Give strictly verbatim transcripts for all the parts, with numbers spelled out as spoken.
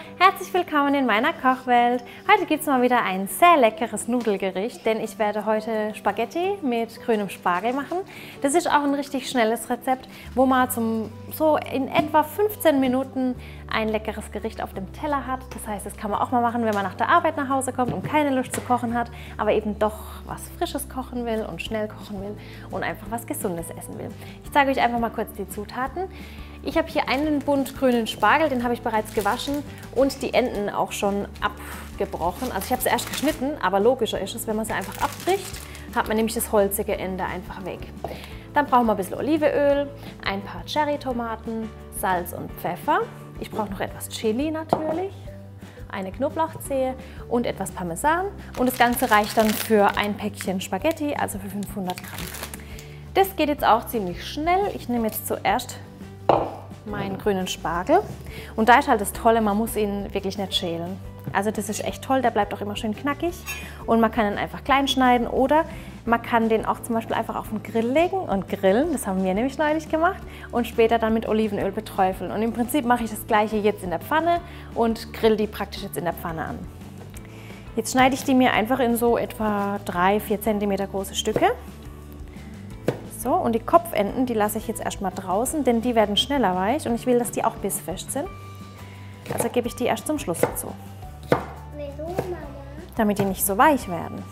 herzlich willkommen in meiner Kochwelt. Heute gibt es mal wieder ein sehr leckeres Nudelgericht, denn ich werde heute Spaghetti mit grünem Spargel machen. Das ist auch ein richtig schnelles Rezept, wo man zum, so in etwa fünfzehn Minuten ein leckeres Gericht auf dem Teller hat. Das heißt, das kann man auch mal machen, wenn man nach der Arbeit nach Hause kommt und keine Lust zu kochen hat, aber eben doch was Frisches kochen will und schnell kochen will und einfach was Gesundes essen will. Ich zeige euch einfach mal kurz die Zutaten. Ich habe hier einen Bund grünen Spargel, den habe ich bereits gewaschen und die Enden auch schon abgebrochen. Also ich habe sie erst geschnitten, aber logischer ist es, wenn man sie einfach abbricht, hat man nämlich das holzige Ende einfach weg. Dann brauchen wir ein bisschen Olivenöl, ein paar Cherrytomaten, Salz und Pfeffer. Ich brauche noch etwas Chili natürlich, eine Knoblauchzehe und etwas Parmesan. Und das Ganze reicht dann für ein Päckchen Spaghetti, also für fünfhundert Gramm. Das geht jetzt auch ziemlich schnell. Ich nehme jetzt zuerst meinen grünen Spargel. Und da ist halt das Tolle, man muss ihn wirklich nicht schälen. Also das ist echt toll, der bleibt auch immer schön knackig. Und man kann ihn einfach klein schneiden oder man kann den auch zum Beispiel einfach auf den Grill legen und grillen. Das haben wir nämlich neulich gemacht. Und später dann mit Olivenöl beträufeln. Und im Prinzip mache ich das gleiche jetzt in der Pfanne und grill die praktisch jetzt in der Pfanne an. Jetzt schneide ich die mir einfach in so etwa drei, vier Zentimeter große Stücke. So, und die Kopfenden, die lasse ich jetzt erstmal draußen, denn die werden schneller weich und ich will, dass die auch bissfest sind. Also gebe ich die erst zum Schluss dazu. Wieso, Mama? Damit die nicht so weich werden.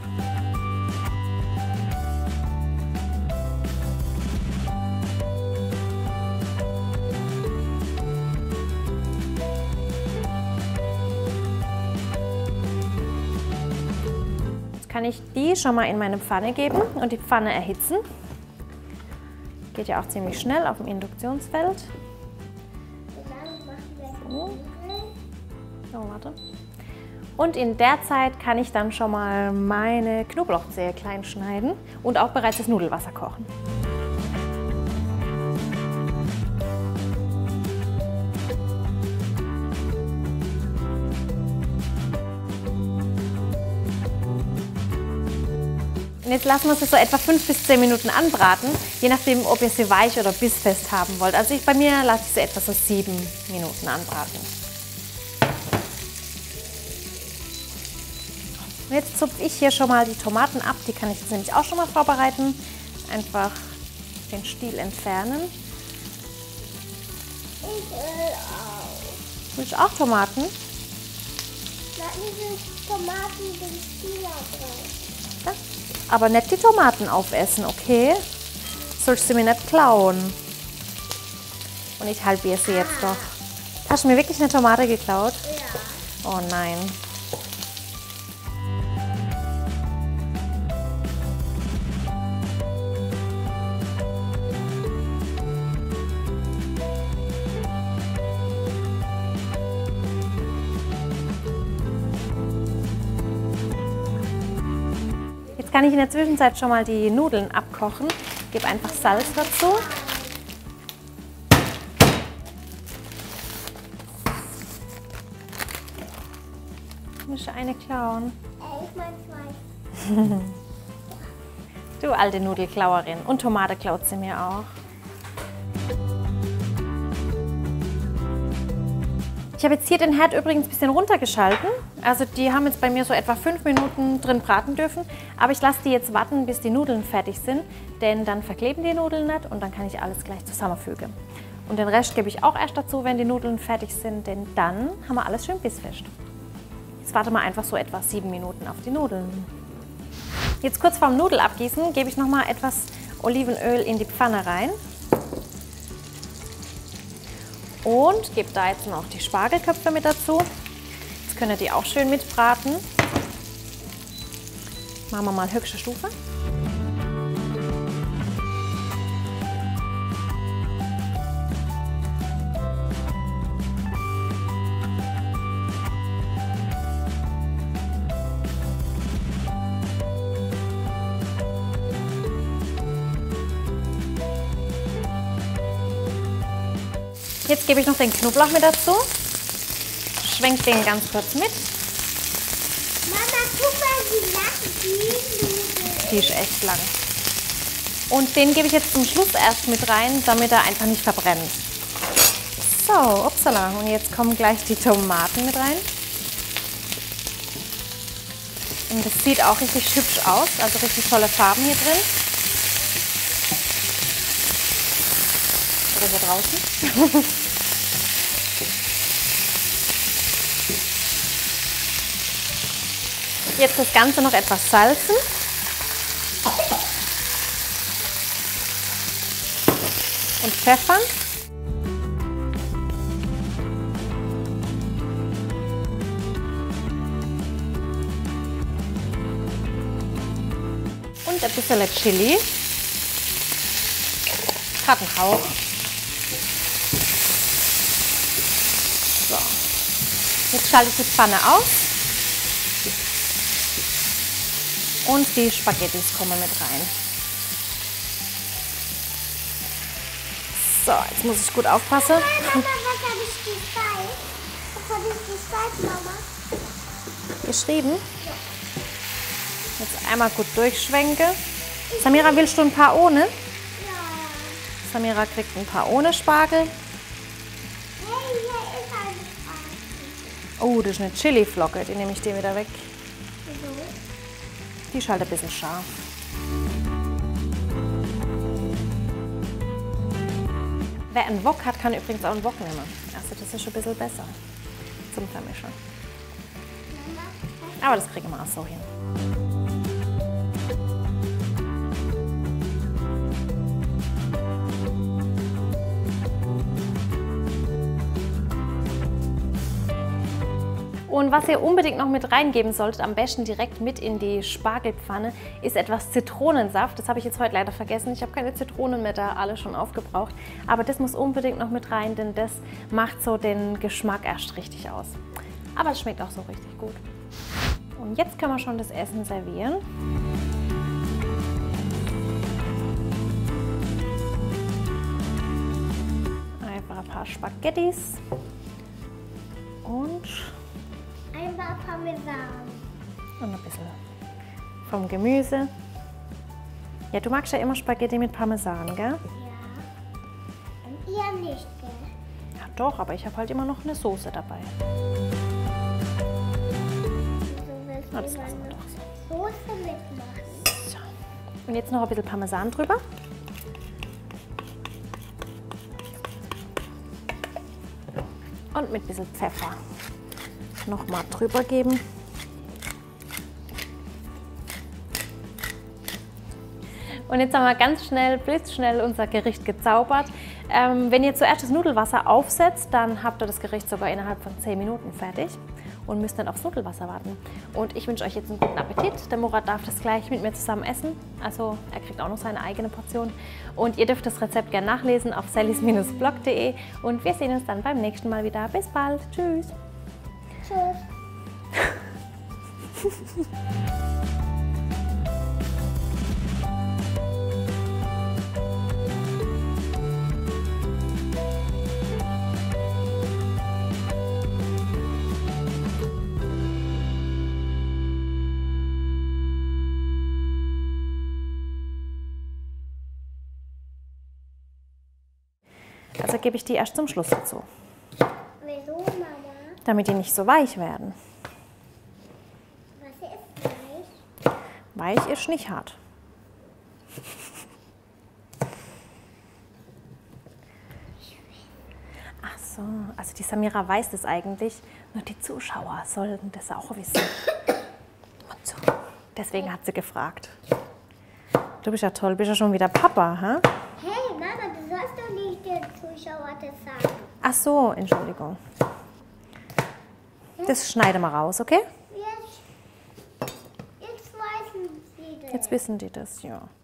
Jetzt kann ich die schon mal in meine Pfanne geben und die Pfanne erhitzen. Geht ja auch ziemlich schnell auf dem Induktionsfeld. So. So, warte. Und in der Zeit kann ich dann schon mal meine Knoblauchzehe klein schneiden und auch bereits das Nudelwasser kochen. Und jetzt lassen wir sie so etwa fünf bis zehn Minuten anbraten, je nachdem, ob ihr sie weich oder bissfest haben wollt. Also ich, bei mir lasse ich sie etwa so sieben Minuten anbraten. Und jetzt zupfe ich hier schon mal die Tomaten ab, die kann ich jetzt nämlich auch schon mal vorbereiten. Einfach den Stiel entfernen. Ich will auch. Willst du auch Tomaten? Lassen Sie Tomaten den Stiel abreißen. Ja. Aber nicht die Tomaten aufessen, okay? Sollst du mir nicht klauen. Und ich halbiere sie jetzt doch. Hast du mir wirklich eine Tomate geklaut? Ja. Oh nein. Jetzt kann ich in der Zwischenzeit schon mal die Nudeln abkochen. Ich gebe einfach Salz dazu. Ich muss eine klauen. Äh, ich mein zwei. Du alte Nudelklauerin. Und Tomate klaut sie mir auch. Ich habe jetzt hier den Herd übrigens ein bisschen runtergeschalten. Also die haben jetzt bei mir so etwa fünf Minuten drin braten dürfen. Aber ich lasse die jetzt warten, bis die Nudeln fertig sind. Denn dann verkleben die Nudeln nicht und dann kann ich alles gleich zusammenfügen. Und den Rest gebe ich auch erst dazu, wenn die Nudeln fertig sind. Denn dann haben wir alles schön bissfest. Jetzt warten wir einfach so etwa sieben Minuten auf die Nudeln. Jetzt kurz vorm Nudelabgießen gebe ich noch mal etwas Olivenöl in die Pfanne rein. Und gebe da jetzt noch die Spargelköpfe mit dazu. Jetzt könnt ihr die auch schön mitbraten. Machen wir mal höchste Stufe. Jetzt gebe ich noch den Knoblauch mit dazu. Schwenke den ganz kurz mit. Mama, guck mal, wie lang die Nudeln. Die ist echt lang. Und den gebe ich jetzt zum Schluss erst mit rein, damit er einfach nicht verbrennt. So, upsala. Und jetzt kommen gleich die Tomaten mit rein. Und das sieht auch richtig hübsch aus, also richtig tolle Farben hier drin. Oder hier draußen. Jetzt das Ganze noch etwas salzen. Und pfeffern. Und ein bisschen Chili. Gerade einen Hauch. So. Jetzt schalte ich die Pfanne aus. Und die Spaghettis kommen mit rein. So, jetzt muss ich gut aufpassen. Mama, was habe ich gesagt? Was habe ich gesagt, Mama? Geschrieben? Ja. Jetzt einmal gut durchschwenken. Samira, willst du ein paar ohne? Ja. Samira kriegt ein paar ohne Spargel. Hey, hier ist eine Spargel. Oh, das ist eine Chili-Flocke, die nehme ich dir wieder weg. Wieso? Die ist halt ein bisschen scharf. Wer einen Wok hat, kann übrigens auch einen Wok nehmen. Also das ist schon ein bisschen besser zum Vermischen. Aber das kriegen wir auch so hin. Und was ihr unbedingt noch mit reingeben solltet, am besten direkt mit in die Spargelpfanne, ist etwas Zitronensaft. Das habe ich jetzt heute leider vergessen. Ich habe keine Zitronen mehr da, alle schon aufgebraucht. Aber das muss unbedingt noch mit rein, denn das macht so den Geschmack erst richtig aus. Aber es schmeckt auch so richtig gut. Und jetzt können wir schon das Essen servieren. Einfach ein paar Spaghettis und ein paar Parmesan. Und ein bisschen vom Gemüse. Ja, du magst ja immer Spaghetti mit Parmesan, gell? Ja. Und ihr nicht, gell? Ja doch, aber ich habe halt immer noch eine Soße dabei. So Na, das willst lassen du wir noch doch so. Soße mitmachen. So. Und jetzt noch ein bisschen Parmesan drüber. Und mit ein bisschen Pfeffer nochmal drüber geben. Und jetzt haben wir ganz schnell, blitzschnell unser Gericht gezaubert. Ähm, wenn ihr zuerst das Nudelwasser aufsetzt, dann habt ihr das Gericht sogar innerhalb von zehn Minuten fertig und müsst dann aufs Nudelwasser warten. Und ich wünsche euch jetzt einen guten Appetit. Der Murat darf das gleich mit mir zusammen essen. Also er kriegt auch noch seine eigene Portion. Und ihr dürft das Rezept gerne nachlesen auf sallys Bindestrich blog punkt de. Und wir sehen uns dann beim nächsten Mal wieder. Bis bald. Tschüss. Tschüss. Also gebe ich die erst zum Schluss dazu, Wieso, Mama? damit die nicht so weich werden. Was ist weich? Weich ist nicht hart. Ach so, also die Samira weiß das eigentlich, nur die Zuschauer sollten das auch wissen. Und so. Deswegen hat sie gefragt. Du bist ja toll, du bist ja schon wieder Papa, hä? Hey, Mama, du sollst doch nicht den Zuschauern das sagen. Ach so, Entschuldigung. Das schneiden wir raus, okay? Jetzt, jetzt wissen sie das. Jetzt wissen die das, ja.